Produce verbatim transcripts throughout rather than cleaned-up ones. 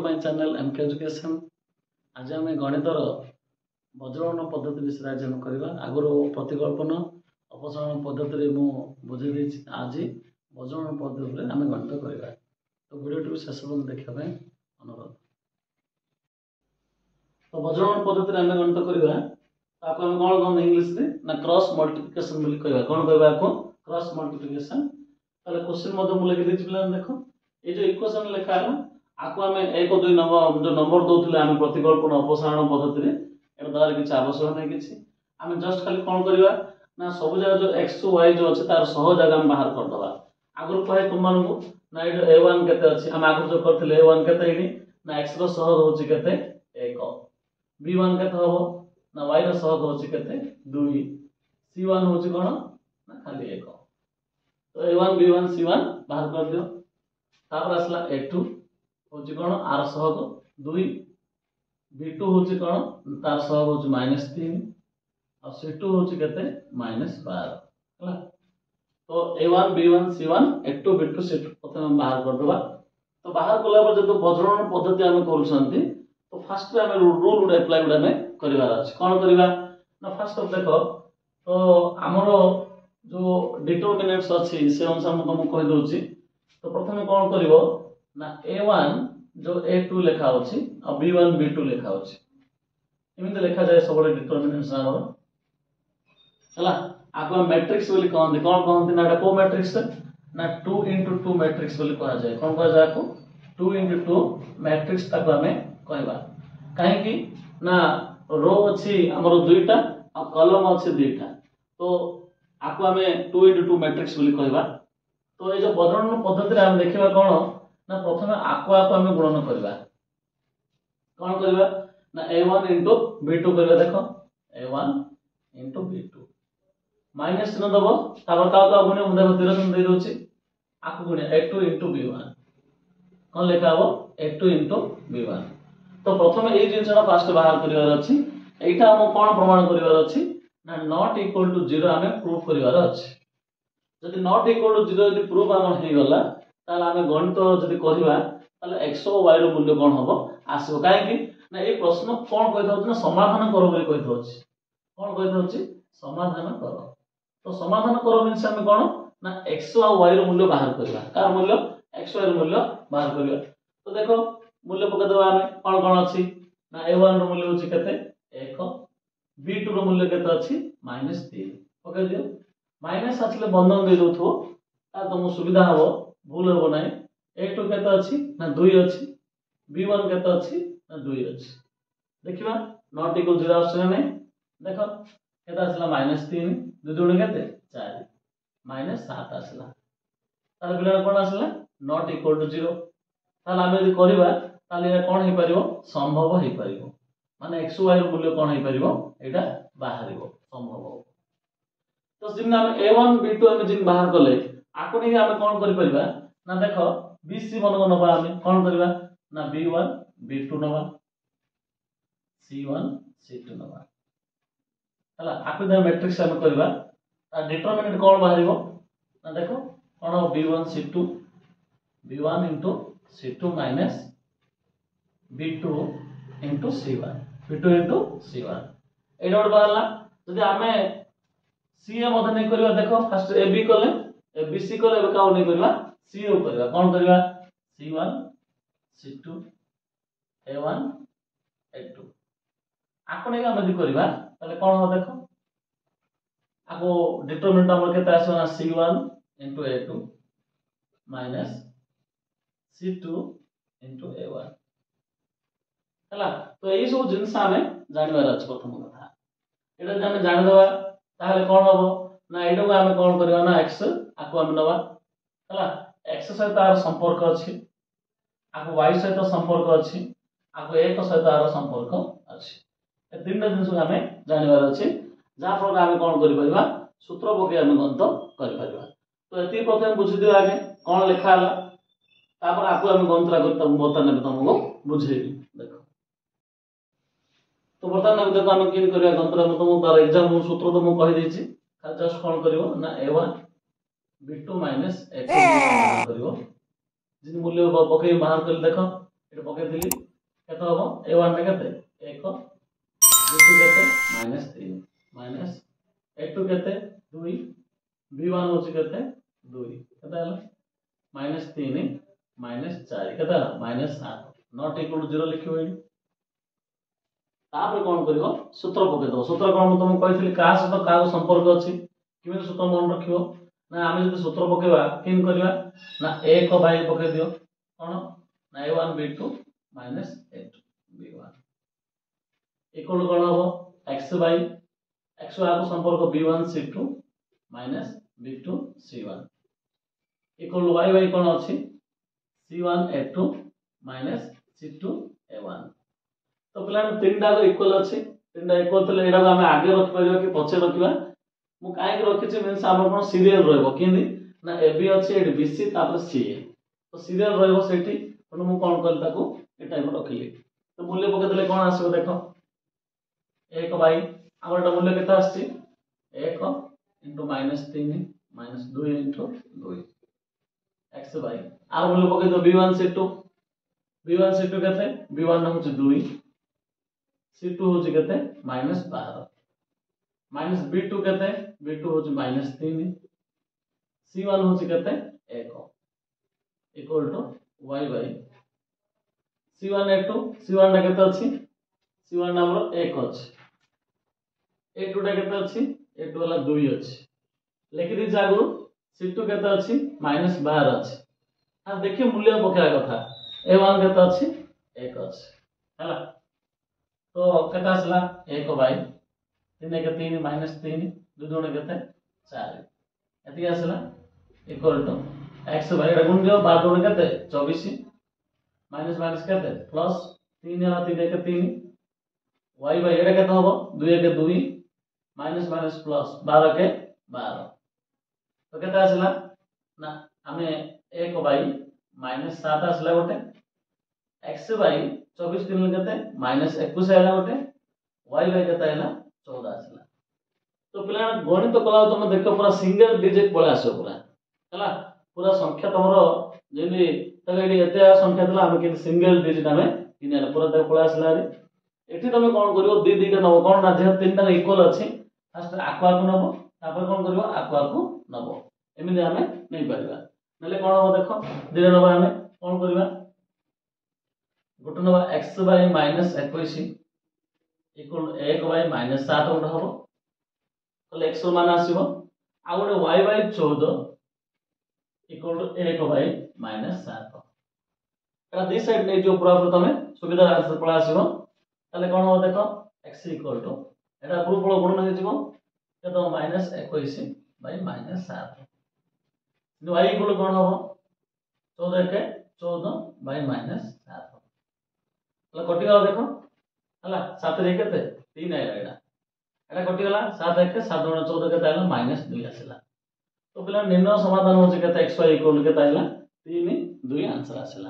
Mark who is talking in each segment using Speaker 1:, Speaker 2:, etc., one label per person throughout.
Speaker 1: My channel MK education. आज आम गणितर वज्रगणन पद्धति विषय आज आम करवा। आगुरी प्रतिकल्पन अपसारण पद्धति बुझे देछि। आज वज्रगणन पद्धति आम गणित करवा। तो वीडियो शेष पर्यंत देखा अनुरोध। तो वज्रगणन पद्धति आम गणित करवा ताको हम कोन कोन इंग्लिश रे ना क्रॉस मल्टीप्लिकेशन बोली कहबा। कोन कहबा को क्रॉस मल्टीप्लिकेशन। ताले क्वेश्चन मधे मु लिखि देछि पिला देखो ए जो इक्वेशन लिखा है आको आम एक दुई नंबर जो नंबर दौले आम प्रतिकल्पन अपसारण पद्धति एटा द्वारा किसी आवश्यक नहीं किसी आम जस्ट खाली कौन करवा ना सब जगह जो एक्स वाई जो अच्छे तार सह जगह हम बाहर करदे। आगुरी कहे तुम मानू ना ये ए वन केते अच्छी आम आगुरी जो करते ए वन केते ना एक्स रह रोचे केते एक बी वन केते हम ना वाई रह रोचे केते दुई सी वन हूँ कौन ना खाली एक। तो A one B one C one बाहर कर दियो। तापर आसला ए टू होची कोन आर सहग दुई बी टू होची कोन तार सहग होची माइनस तीन और सी टू होची केते माइनस बारह हला। तो A one B one C one A two B two C two प्रथम हम बाहर कर देबा। तो बाहर कला पर जब वज्रगणन पद्धति हम करूछंती तो फर्स्ट रे हम रूल उड अप्लाई उड हम करिवार अछि। कोन करिवा ना फर्स्ट देखो तो हमरो जो डिटरमिनेंट्स अछि से अनुसार हम तुमको कहि दोछि। तो प्रथम कौन करिवो ना ए वन जो ए टू लिखा होछि और बी वन बी टू लिखा होछि एमिते लिखा जाय सब डिटरमिनेंट्स हमर हला। आको मैट्रिक्स बोली कहंती कोन कहंती ना को मैट्रिक्स ना टू into टू मैट्रिक्स बोली कहा जाय। कोन कहा जाय को टू into टू मैट्रिक्स ताको हमें कहबा। काहे कि ना रो अछि हमर दुईटा और कॉलम अछि दुईटा तो आको हमें टू into टू मैट्रिक्स बोली कहबा। तो ये जो वज्रगणन पद्धति हम देखिबा कोन ना प्रथमे आको आको हम गुणन करबा। कोन करबा ना A one into B two करबा। देखो A one into B two minus चिन्ह दबो तापर का का गुणे मुदा तीर चिन्ह दे दोछि आको गुणे A two into B one कोन लेखा हो A two into B one. तो प्रथमे ए जिंसटा फास्ट बाहर करिवार अछि। एटा हम कोन प्रमाण करिवार अछि ना नॉट इक्वल टू जीरो हमें प्रूफ करिवार अछि। जदि नॉट इक्वल टू जीरो जदि प्रूफ आम हो गला ताले आम गणित जदि करबा ताले एक्स और वाई रो मूल्य कोन हबो आसीबो। काहे कि ना ए प्रश्न कोन कहि दउछ ना समाधान करो बोली कहि दउछ। कोन कहि दउछ समाधान करो। तो समाधान करो मींस हम कोन ना एक्स और वाई रो मूल्य बाहर करबा। कार मूल्य एक्स वाई रो मूल्य बाहर करबा। तो देखो मूल्य पके दबा आमे कोन कोन अछि ना ए वन रो मूल्य होछि केते एक बी टू रो मूल्य केते अछि माइनस तीन पके दियो। माइनस आछले बंधन दे दोथो ता तुम सुविधा हो भूल हो नाही। ए टू केते अछि ना दुई अछि बी वन केते अछि ना दुई अछि। देखिबा नॉट इक्वल जीरो ऑप्शन में देखो केते आछला माइनस तीन दु दुणे केते चार माइनस सात आछला। ताले बिना कोन आछला नॉट इक्वल टू जीरो। ताले हम यदि करबा ताले ए कोन हे परिबो संभव हे परिबो माने एक्स वाई रो मूल्य कोन हे परिबो एटा बाहरिबो संभव हो। तो जिन हम ए वन बी टू हम जिन बाहर कले आको नहीं हम कोन करि परिबा ना देखो बी सी वन को नबा हम कोन करबा ना बी वन बी टू नबा सी वन सी टू नबा हला। आको दे मैट्रिक्स हम करबा ता डिटरमिनेंट कोन बाहरिबो ना देखो कोन B one C two B one into C two minus B two into C one B two into C one एडा बड बाहरला। जदि हमें सी ए मधे नहीं करबा देखो फर्स्ट ए बी कले ए बी सी कले बका नहीं करबा सी ओ करबा। कोन करबा C one C two A one A two आको नहीं हम यदि करबा ताले कोन हो देखो आको डिटरमिनेंट हमर केते आसो ना C one into A two minus C two into A one हला। तो एई सब जिंस हमें जानिबार अछि। प्रथम कथा एटा जे हम जानि दबा ताहले कोन हबो ना एडो को हम कोन करबा ना x आको हम नबा हला। x सहित तार संपर्क अछि आको y सहित संपर्क अछि आको एक सहित तार संपर्क अछि। ए तीनटा जिंस हमें जानिबार अछि जा फल हम कोन करि परिबा सूत्र पके हम गणित करि परिबा। तो एति प्रथम बुझि दियो आगे कोन लिखा हला तापर आको हम गणित करि तम बतन तुमको बुझेबी। देखो तो बर्तमान देखो हम किन करिया गणित हम तुमको तार एग्जाम सूत्र तो मु कहि देछि खाली जस्ट कोन करिवो ना A one B two minus A two बाहर करिवो जिन मूल्य पके बाहर कर देखो ये पकईली केत हम ए वन के एक बी टू के माइनस तीन माइनस ए टू के दुई बी वन हूँ के दुई के माइनस तीन माइनस चार के माइनस सात नॉट इक्वल टू जीरो लिखिए तापर कौन कर सूत्र पकईद सूत्र कौन मुझे तुमको कही क्या सहित क्या संपर्क अच्छी किमी सूत्र मन रख ना आम जो सूत्र पकेवा कि करवा ना एक बाई पकई दियो कौन ना A one B two minus A two B one equal कौन हम एक्स बाई एक्स वाला संपर्क B one C two minus B two C one equal Y by कौन अच्छी C one A two minus C two A one तो पिला तीन टाक equal अच्छी तीन टाक इक्वल थे यहाँ आम आगे रखिपर कि पचे रखा मुझे कहीं रखी मीन आम कौन सीरियल रही ना ए बी अच्छी बी सी सी ए तो सीरियल रही तेणु कौन कल टाइप रखिली तो मूल्य पकईदे कौन आसो देख एक बाई आम एटा मूल्य के एक इंटू माइनस तीन माइनस दुई इंटू दुई एक्स बाई आर मूल्य पकईद B one C two B one C two के बी वन हूँ दुई सी टू हूँ के माइनस बार माइनस बी टू के बी टू हूँ माइनस तीन सी वन हूँ के एक equal to Y by C one A two C one के अच्छी सी वन आम एक अच्छी ए टू टा के अच्छी ए टू वाला दुई अच्छी लिखी दी आगु सी टू के अच्छी माइनस बार अच्छी हाँ देखिए मूल्य पकड़ा कथा ए वन के अच्छी एक अच्छी है तो केता आसला एक बाई तीन के तीन माइनस तीन दुई दुण के चार ये आसला इक्वल टू एक्स बाई गुण दियो बार दुण के चौबीस माइनस माइनस के प्लस तीन है तीन के तीन वाई बाई ये के हम दुई के दुई माइनस माइनस प्लस बार के बार तो केता आसला ना आम एक बाई माइनस सात आसला गोटे एक्स बाई चौबीस दिन के माइनस एक गोटे वाई बाई के चौदह आसला तो पिला गणित तो कला तुम देख पूरा सिंगल डिजिट पलि आस पूरा है पूरा संख्या तुम जमी एत संख्या था आम के सिंगल डिजिट आम कि पूरा तक पलि आसला ये तुम कौन कर दी दिटा नब कौन ना जेहतु तीन टाक इक्वल अच्छी फास्ट आकुआ को नब तापर कौन कर आकुआ को नब एमती आम नहीं पार ना कौन हम देख दिटा नब आम कौन करवा गोटे नवा एक्स बाई माइनस इक्कीस इक्वल एक बाई माइनस सात गोटे हम तो एक्स मान आसो आ गए वाई बाई चौदह इक्वल टू एक बाई माइनस सात दी साइड नहीं जो पूरा पूरा तुम सुविधा आंसर पड़ा आसो ताले कौन हम देख एक्स इक्वल टू यहाँ पूर्व फल गुण हो माइनस इक्कीस बाई माइनस सात वाई इक्वल कौन हम चौदह के चौदह बाई माइनस सात कटिगला देख है सात के तीन आएगा यहाँ यहाँ कटिगला सात एक सात गुण चौदह के माइनस दुई आसला तो पिला निर्णय समाधान होची के एक्स वाई इक्वल के तीन दुई आंसर आसला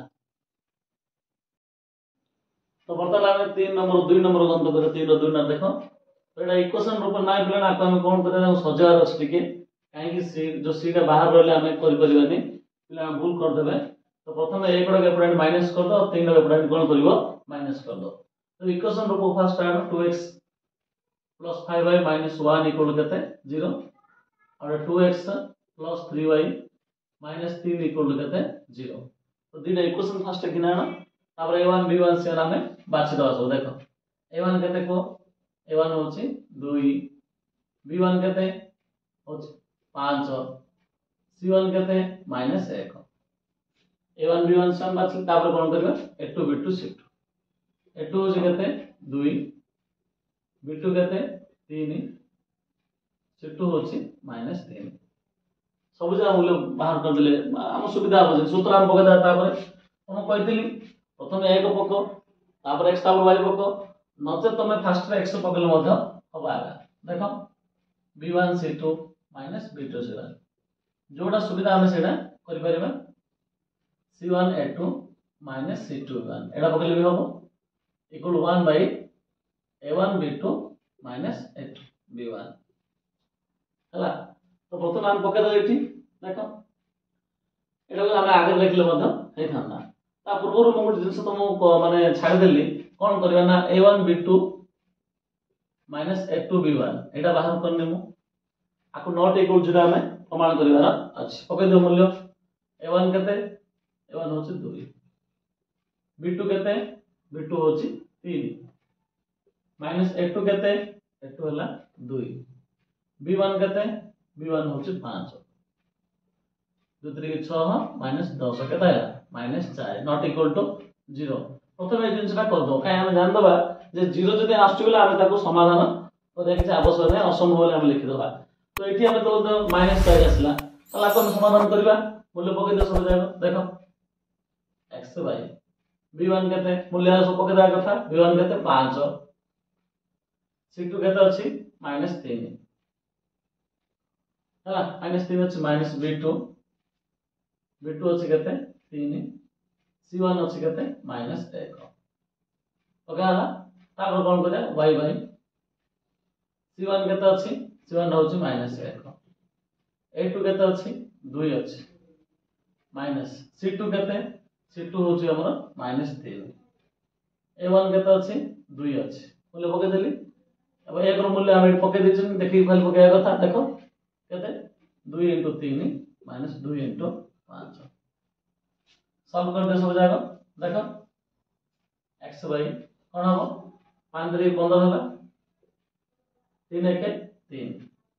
Speaker 1: तो बर्तमान आम तीन नंबर दुई नंबर गंतव्य तीन दुई ना देख तो यहाँ इक्वेशन रूप ना पिला आपको आम कौन कर सजार अच्छे कहीं सी जो सीटा बाहर रही आम करनी पिला भूल करदे तो प्रथम एक एपटे माइनस कर दो तीन एपटे कौन कर माइनस कर दो तो इक्वेशन रूप फास्ट आम two X plus five Y minus one equal के जीरो और two X plus three Y minus तीन इक्वल के जीरो तो दुटा इक्वेशन फास्ट कि आना A one B one C one आम बाछीदा सब देख ए वन के ए वन हूँ दुई बी वन के पाँच सी वन के माइनस एक A one B one C one बाछी कौन कर A two B two C two A two हूँ के दुई बी टू के तीन सी टू हूँ माइनस तीन सब जगह मूल्य बाहर करदे आम सुविधा हो सूत्र आम पकईदा तुम कही प्रथम एक पक एक्स वाई पक नचे तुम फास्ट एक्स पकड़े हम आगा देख B one C two minus B two C one जोटा सुविधा आम से कर C one A two minus C two one एटा पकड़े भी हम equal one by A one B two minus A two B one है तो प्रथम आम पकईद ये देख ये आगे लिखले था ता पूर्व मु गोटे जिनस तुमको माने छाड़ देली कोन करबा ना A one B two minus A two B one एटा बाहर करने मु आकु नॉट इक्वल जीरो हमें प्रमाण करिवार अछि पके दो मूल्य ए वन केते ए वन होछि टू बी टू केते बी टू होछि थ्री माइनस ए टू केते ए टू हला टू बी वन केते बी वन होछि फाइव दो थ्री छह माइनस दस केते हला minus four not equal to zero प्रथम ए जिनसटा कर दो काई हम जान दबा जे जीरो जदि आसु बेला हम ताको समाधान करे कि आवश्यक नै असंभव बोले हम लिखि दबा तो एठी हम तो माइनस फोर आसला तला कोन समाधान करबा मूल्य पके दो सब जाय देखो x बाय बी वन केते मूल्य सब पके दा कथा बी वन केते फाइव सी टू केते अछि माइनस थ्री हला माइनस थ्री अछि minus B two B two अछि केते थ्री सी वन अछि केते माइनस वन ओके हला तापर कोन करे y बाय सी वन केते अछि सी वन होछि माइनस वन ए टू केते अछि टू अछि माइनस सी टू केते सी टू होछि हमर माइनस थ्री ए वन केते अछि टू अछि बोले पके देली अब एक रो मूल्य हम पके दिछन देखि फाइल पके कथा देखो केते two into three minus two into five solve कर दे सब जाको देखो x बाय कोन हो पाँच थ्री पंद्रह हला तीन एक तीन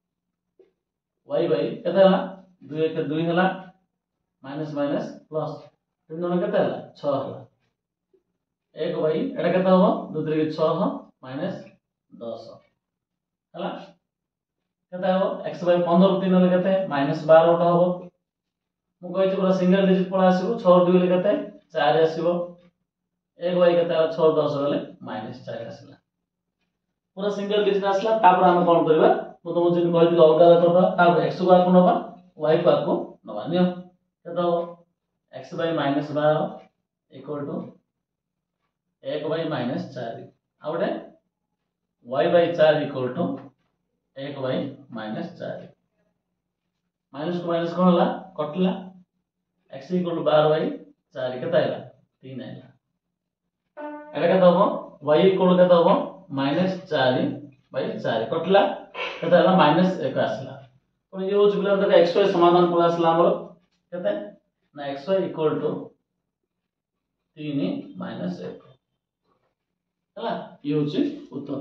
Speaker 1: y बाय केते हला टू एक टू हला माइनस माइनस प्लस तीन जन केते हला छह हला एक बाय एटा केते हो टू थ्री छह माइनस दस हला केते हो x बाय पंद्रह तीन हला केते माइनस बारह ओटा हो मु कहै छी पूरा सिंगल डिजिट पळा आसीबो छह टू ले केते चार आसीबो एक बाय केते छह दस गले माइनस चार आसीला पूरा सिंगल डिजिट आसला तापर हम कोन करबा मु तुम जिन कहै दिल अलगा करबा तापर x को आको नबा y को आको नबा नियो केते हो x बाय माइनस बारह इक्वल टू एक बाय माइनस चार आउडे y बाय चार इक्वल टू एक बाय माइनस चार माइनस को माइनस कोन हला कटला x इक्वल टू बारह बाय चार केते आइला तीन आइला एटा केते हो y इक्वल केते हो माइनस चार बाय चार कटला केते हला माइनस एक आसला तो ये होछ बिला तक xy समाधान पळ आसला हमर केते ना xy इक्वल टू तीन माइनस एक हला ये होछ उत्तर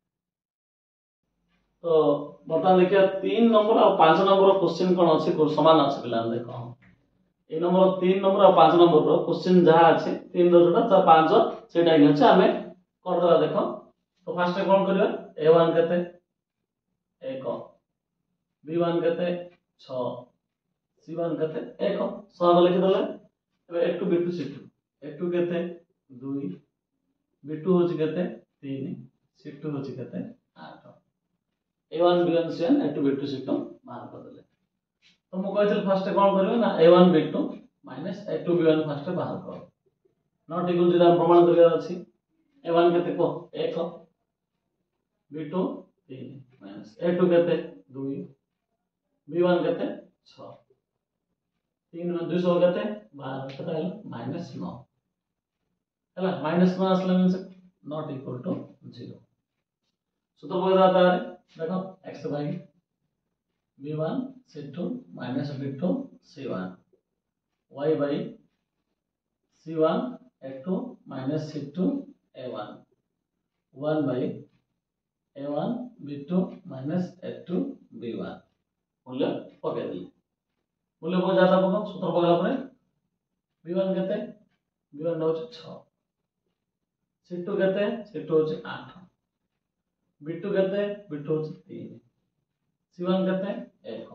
Speaker 1: तो बता देखिए तीन नंबर और पांच नंबर क्वेश्चन कोन अछि को समान अछि बिला देखो ए नंबर तीन नंबर और पांच नंबर रो क्वेश्चन जहा अछि तीन रो जोटा पांच सेटा हि अछि हमें कर दला देखो तो फर्स्ट कोन करियो ए वन केते एक बी वन केते छह सी वन केते एक सब लिखि दले A two B two C two A two केते टू बी टू होछि केते तीन सी टू होछि केते आठ A one B one C one A two B two C two बाहर कर देले तो मु कहथिल फर्स्ट कोन करियो ना A one B two minus A two B one first बाहर कर नॉट इक्वल जीरो प्रमाण करिया अछि ए वन केते को एक बी टू तीन माइनस ए टू केते टू बी वन केते छह तीन में दो सौ केते बारह केते आइल माइनस नौ हला माइनस नौ असला means not equal to zero सूत्र बोल रहा था देखो x by B one C two minus B two C one y by C one A two minus C two A one one by A one B two minus A two B one मूल्य पके दी मूल्य को जाता पको सूत्र पकला परे B one केते बी वन होछ छह सी टू केते सी टू होछ आठ बी टू केते बी टू होछ तीन सी वन केते एक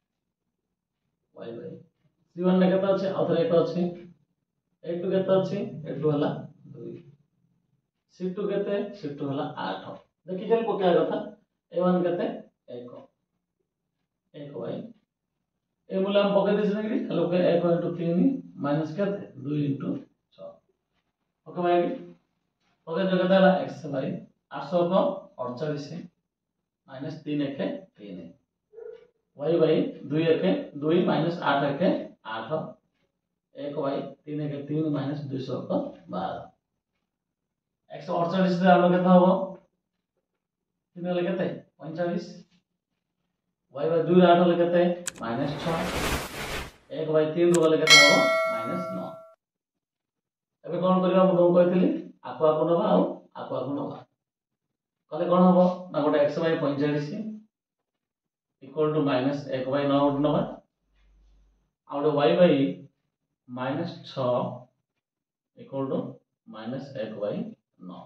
Speaker 1: y बाय सी वन ने केते अछि आउथरे एक अछि ए टू केते अछि ए टू हला दो सी टू केते सी टू हला आठ देखि चल पका कथा ए वन केते एक एक y ए मूल्य हम पके दिस नेगरी हेलो के एक into तीन माइनस केते दो into छह ओके भाई ओके जगह देला x बाय आठ सौ को अड़तालीस माइनस तीन एक तीन y बाय दो एक दो माइनस आठ एक आठ एक बाई तीन एक तीन माइनस दुई सौ बारह एक सौ अड़चाश आम के हम तीन हेल्ले के पैंचाश वाई बाई दुई आठ हेल्ले के माइनस छ एक बाई तीन रु गले के हम माइनस नौ एबे कौन करबा मु तुमको कहथली आको आको नबा आ आको आको नबा कले कौन हबो ना गोटे x बाई पैंचाश इक्वल टू माइनस एक बाई नौ गोटे नबा आ गोटे y बाई माइनस छ इक्वल टू माइनस एक बाई नौ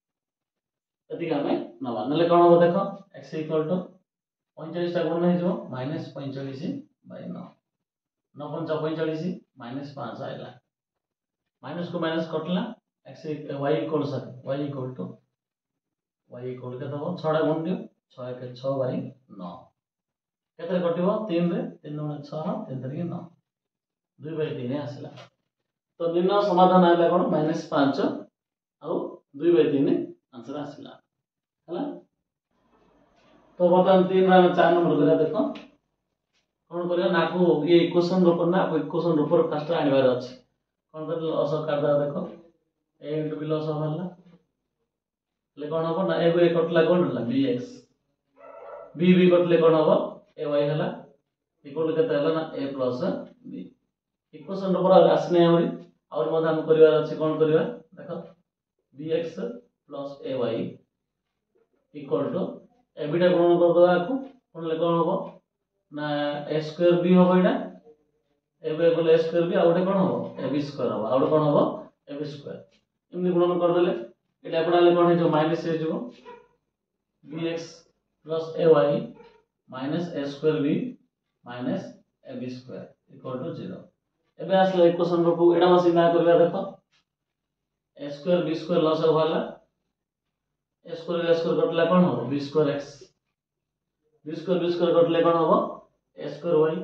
Speaker 1: यदि हमें नबा नले कौन हबो देखो x इक्वल टू पैंचाश टा गुण हो जो माइनस पैंचाश बाई नौ नौ पंचा पैंचाश माइनस पाँच आइला माइनस को माइनस कटला x y equal sorry y equal to y equal के दबो छटा गुण दियो छ एक छ बाई नौ केतरे कटिबो तीन रे तीन गुण छ तीन तरी नौ दो बाई तीन आसला तो निम्न समाधान आइला कोन माइनस पाँच और दो बाई तीन आंसर आसला हला तो बतन तीन रा चार नंबर करा देखो कोन करिया नाको ये इक्वेशन रूप ना आपको इक्वेशन रूप फर्स्ट आनिबार अछि कौन कर लॉस कर दे देखो a into b लॉस होवला ले कौन हो ना a को a कटला कौन होला bx b b कटले कौन हो ay हला इक्वल केते हला ना a प्लस b इक्वेशन ऊपर आसने हमरी और मधा हम करिवार अछि कौन करिवा देखो bx plus ay equal to ab टा गुणन कर दो आको कौन ले कौन हो ना a स्क्वायर b हो एटा एबे बोले a स्क्वायर भी आउटे कोन हो ab स्क्वायर हो आउटे कोन हो ab स्क्वायर इमनि गुणन कर देले एटा पडाले कोन हे जो माइनस हे जो bx ay minus a square b minus ab square equal to zero एबे आसले इक्वेशन रूप एटा मसी ना करबा देखो a स्क्वायर b स्क्वायर लॉस होवाला a स्क्वायर a स्क्वायर कटला कोन हो b square x b square b square कटले कोन हो a square y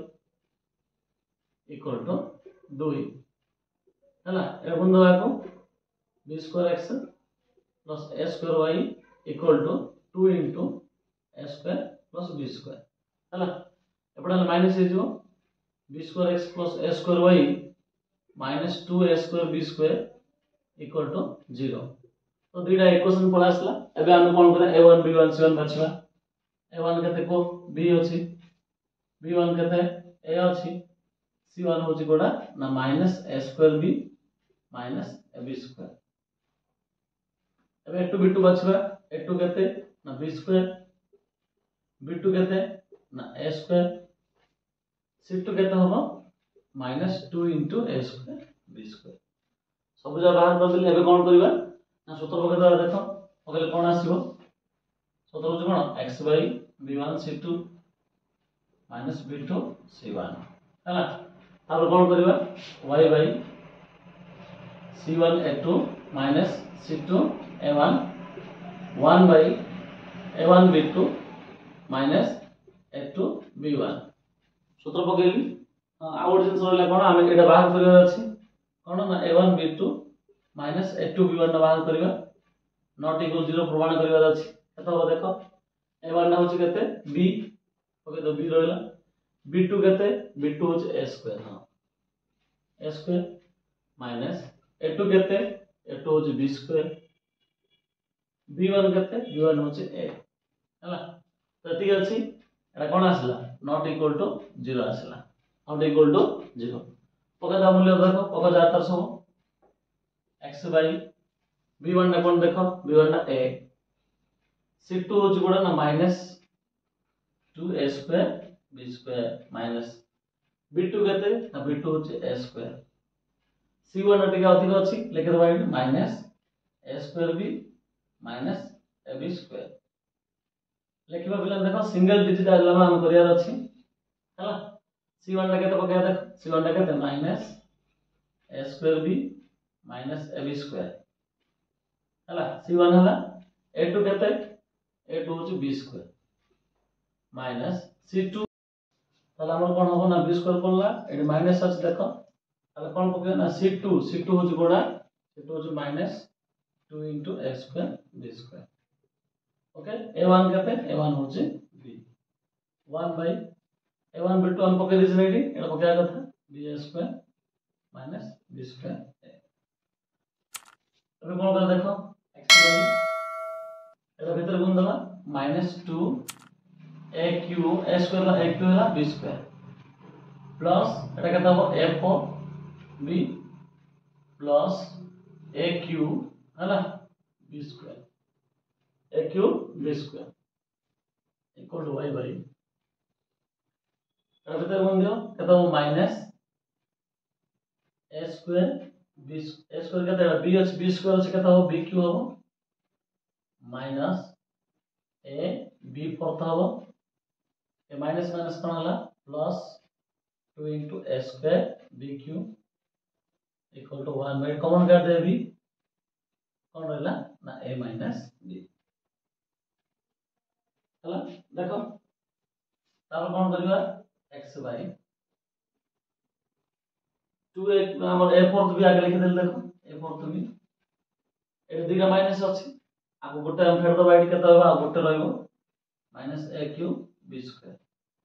Speaker 1: equal to दो हैला ए गुण दवा को b square x plus a square y equal to two into a square plus b square हैला एपडा माइनस हे जो b square x plus a square y minus two a square b square equal to zero तो दुईटा equation पळा आसला एबे हम कोन करे a one b one c one बाछवा a वन केते को b अछि b वन केते a अछि c वन होची कोडा ना minus a square b minus ab square एबे टू b टू बचबा a टू केते ना b स्क्वायर b टू केते ना a स्क्वायर c टू केते होबो minus two into a square b square सब जा बाहर कर देले एबे कोन करबा ना सूत्र पकेदा देखो पकेले कोन आसीबो सूत्र होची कोन x b one c two minus b two c one हैला अब कौन करिबा y by c one a two minus c two a one one by a one b two minus a two b one सूत्र पकेली out जिंस रहला कोन हम एटा बाहर करिबा अछि कोन ना a one b two minus a two b one बाहर करिबा नॉट इक्वल जीरो प्रमाण करिबा अछि एतो देखो a वन ना होची केते b ओके तो b रहला b टू केते b टू होची a स्क्वायर हां a square minus a two केते a टू होची b स्क्वायर b वन केते b वन होची a हला तो ठीक अछि एटा कोन आसला नॉट इक्वल टू जीरो आसला नॉट इक्वल टू जीरो पका मूल्य देखो पका जाता so x by b one ना कोन देखो b वन ना a c टू होची कोडा ना minus two a square b square minus b two केते ना b टू होची a स्क्वायर c वन टिका अधिक अछि लिख दबा इट minus a square b minus ab square लिखबा बिला देखो सिंगल डिजिट आला हम करियार अछि हला c वन ला केते पकाया देख c वन ला केते minus a square b minus ab square हला c वन हला a टू केते a टू होची b square minus c two ताला हमर कोन होबो ना b स्क्वायर पड़ला एडी माइनस अछि देखो ताला कोन पके ना c टू c टू होची कोडा c टू होची minus two into a square b square okay a one केते a वन होची b one by a one b two हम पके दिस नेडी एटा पके कथा b square minus B square ए तबे कोन कर देखो x बाई एटा भीतर गुण दला minus two A Q A square ला ए क्यू ला बी स्क्वायर प्लस एटा केता हो F B plus A Q हला B square A Q B square equal to y by एटा भीतर गुण दियो केता हो minus A square B A square केता है बी एच बी स्क्वायर से केता हो बी क्यू हो माइनस ए बी फोर्थ हो ए माइनस माइनस कोन हला plus two into a square bq equal to one by common कर दे भी कोन रहला ना a minus b हला देखो तापर कोन करबा x बाई टू एक हमर a फोर्थ भी आगे लिख देल देखो a फोर्थ भी ए दिगा माइनस अछि आगो गोटे हम फेर दबा एडी केता होबा गोटे रहइबो minus a cube b square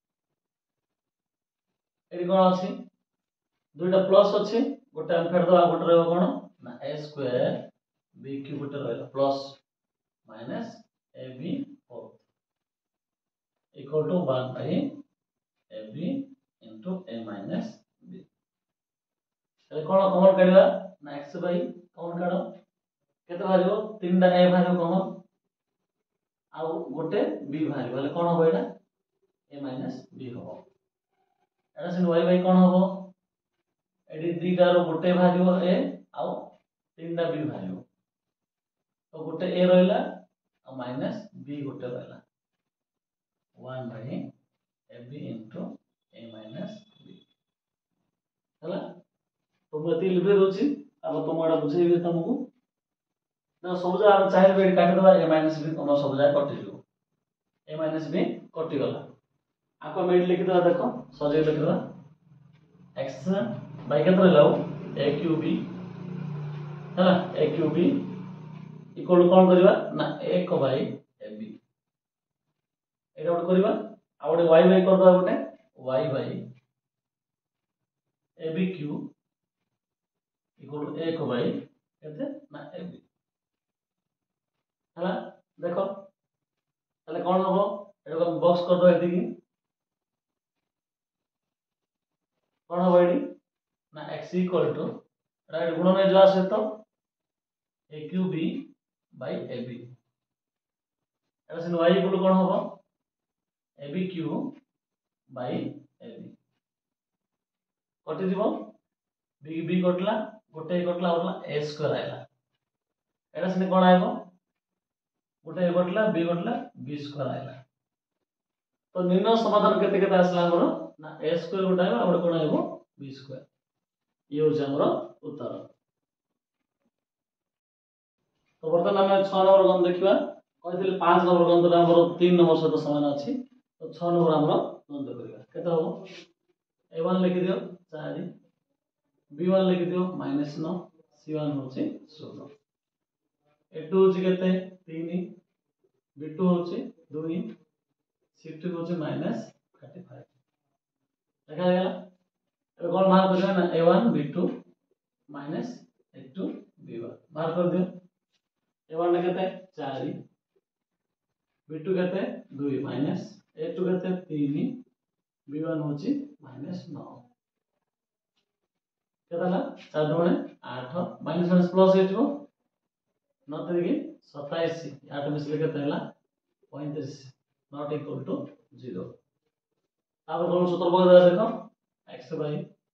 Speaker 1: एडी कोन अछि दुईटा प्लस अछि गोटे हम फेर दबा गोटे रहइबो कोन ना a स्क्वायर b क्यूब गोटे रहइला plus minus ab fourth equal to one by ab into a minus b ए कोन कॉमन काढला ना x बाई कॉमन काढो केते भारियो तीनटा a भारियो कॉमन आ गोटे b भारियो बोले कोन हो एटा a minus b हो एटा सिन y बाई कोन हो एडी दीटा रो गोटे भारियो a आ तीनटा b भारियो तो गोटे a रहला आ माइनस b गोटे रहला one by ab into a minus b हला तो मते लिबे दोछि अब तुम एटा बुझेबे तुमको ना सब जा हम चाहे बे काट दबा a minus b हम सब जा कटि जो a minus b कटि गला आको मेड लिखि दबा देखो सजे लिखि दबा x बाई केते रहलाउ a क्यूब b हला a क्यूब b इक्वल कोन करबा ना एक बाई ab एटा उठ करबा आ उठे y बाई कर दबा उठे y by ab cube equal to एक बाई केते ना ab हला देखो ताले कोन हो एटा को बॉक्स कर दो एति की कोन हो एडी ना x इक्वल टू राइट गुणन में जो आसे तो a cube b by ab एटा सिन y इक्वल टू कोन हो ab क्यूब बाई ab कटि दिबो b b कटला गोटे कटला उरला a स्क्वायर आइला एटा सिन कोन आइबो गोटे कटला b कटला b स्क्वायर आइला तो निम्न समाधान केते केते आसला हमर ना a स्क्वायर गोटे आइबो और कोन आइबो b स्क्वायर ये हो हमर उत्तर तो वर्तमान हम छह नंबर गण देखिबा कहथिले पाँच नंबर गण तो हमर तीन नंबर सहित समान अछि तो छह नंबर हमर गण करिबा केते हो a वन लिखि दियो चार b वन लिखि दियो माइनस नौ c वन होचे सोलह a टू होचे केते तीन b टू होचे दो c टू होचे माइनस पैंतीस देखा गेला अब कोन मार करबा ना a one b two minus a two b one मार कर दियो a वन केते चार b टू केते दो माइनस a टू केते तीन b वन होची माइनस नौ केतला चार दुणे आठ माइनस माइनस प्लस हे जबो नौ तरीके सत्ताईस आठ मिसले केते हला पैंतीस नॉट इक्वल टू जीरो अब कोन सूत्र बगा देखो x by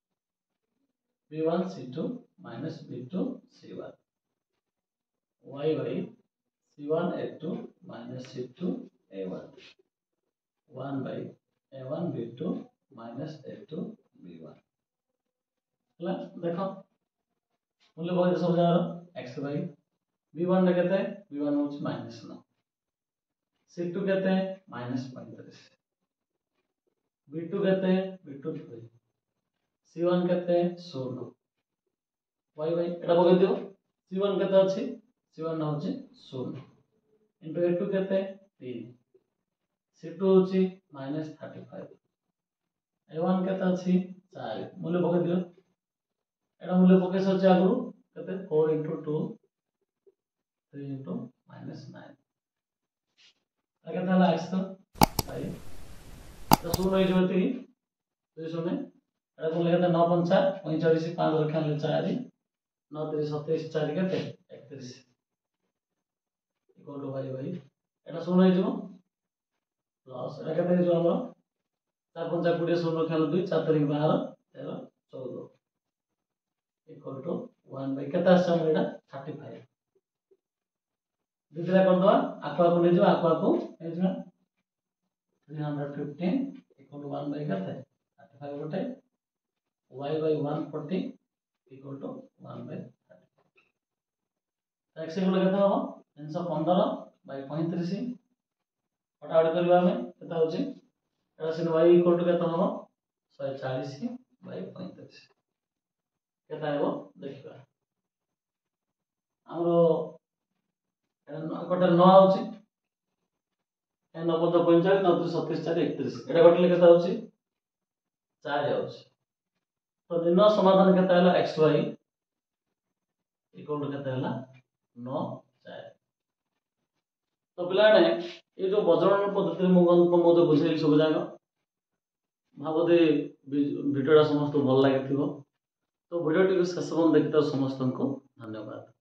Speaker 1: b one c two minus b two c one y by c one a two minus c two a one one by a one b two minus a two b one हला देखो मूल्य बहुत सब जा x by b one ने केते b one होच minus नौ c टू केते माइनस पैंतीस b टू केते b टू दो c वन केते सोलह y बाई एटा बगे दियो c वन केते अछि c वन होची सोलह इनटू a टू केते तीन c टू होची माइनस पैंतीस a वन केते अछि चार मूल्य बगे दियो एटा मूल्य पके सच आगु कते four into two three into minus nine आगे ताला x तो फाइव एटा शून्य हो जबती दुई शून्य एटा को लेते नौ पंचा पैंतालीस पाँच रखा ले चार नौ तीस सत्ताईस चार केते इकतीस इक्वल टू y बाई एटा शून्य हो जब प्लस एटा केते जो हमर चार पंचा बीस शून्य खेल दुई चार तारीख बारह तेरह चौदह इक्वल टू वन बाई केते आछा हमर एटा थर्टी फाइव दिदरा कर दवा आकवा को ले जो आकवा को ए जो three fifteen equal to one by केते थर्टी फाइव गोटे y by one forty equal to one by thirty x equal केते हो तीन सौ पंद्रह बाई पैंतीस फटाफट करबा हमें केते होची एटा sin y इक्वल टू केते हो एक सौ चालीस बाई पैंतीस केते हो देखिबा हमरो गोटे नौ होची नौ पंचा पैंचालीस नौ तीस सत्ताईस चार इकतीस एटा गोटे केते होची चार होची तो निम्न समाधान केते हला xy इक्वल टू केते हला नौ चार तो पिलाने ये जो वज्रण पद्धति मु मु बुझेली सब जाक भाबदे वीडियोटा समस्त भल लागिथिबो तो वीडियोटी शेष देखिता समस्त को धन्यवाद।